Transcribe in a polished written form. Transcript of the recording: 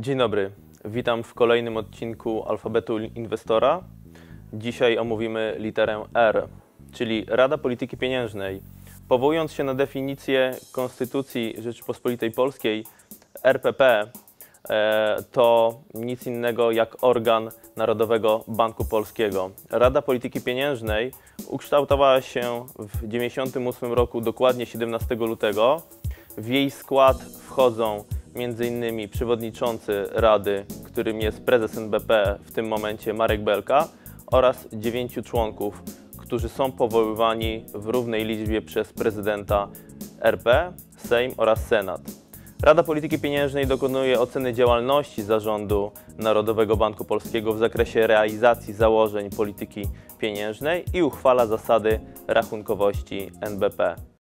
Dzień dobry, witam w kolejnym odcinku Alfabetu Inwestora. Dzisiaj omówimy literę R, czyli Rada Polityki Pieniężnej. Powołując się na definicję Konstytucji Rzeczypospolitej Polskiej, RPP to nic innego jak organ Narodowego Banku Polskiego. Rada Polityki Pieniężnej ukształtowała się w 1998 roku, dokładnie 17 lutego. W jej skład wchodzą m.in. przewodniczący Rady, którym jest prezes NBP, w tym momencie Marek Belka, oraz 9 członków, którzy są powoływani w równej liczbie przez prezydenta RP, Sejm oraz Senat. Rada Polityki Pieniężnej dokonuje oceny działalności Zarządu Narodowego Banku Polskiego w zakresie realizacji założeń polityki pieniężnej i uchwala zasady rachunkowości NBP.